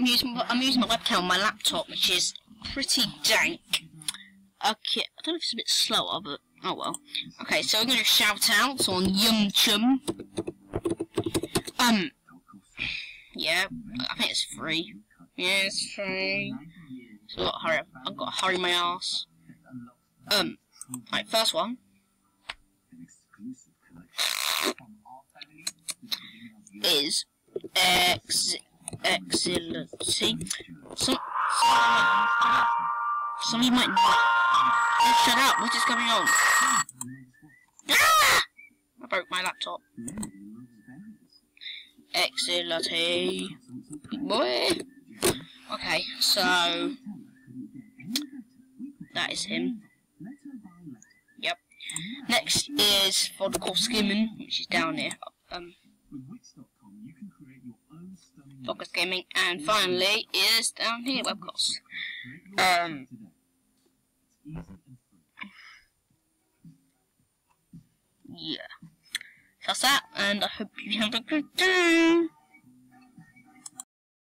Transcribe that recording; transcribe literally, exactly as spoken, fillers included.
I'm using I'm using my webcam on my laptop, which is pretty dank. Okay, I don't know if it's a bit slower, but oh well. Okay, so I'm gonna shout out on Yum Chum. Um, yeah, I think it's free. Yeah, it's free. So I've got to hurry up. I've got to hurry my ass. Um, right, first one is ex excellency. Some some of you might know. Oh, shut up! What is going on? Ah! I broke my laptop. Excellency, big boy. Okay, so that is him. Yep. Next is vodka skimming, which is down here. Um, vodka skimming, and finally is down here. Webcost. Um. Yeah. That's that, and I hope you have a good day.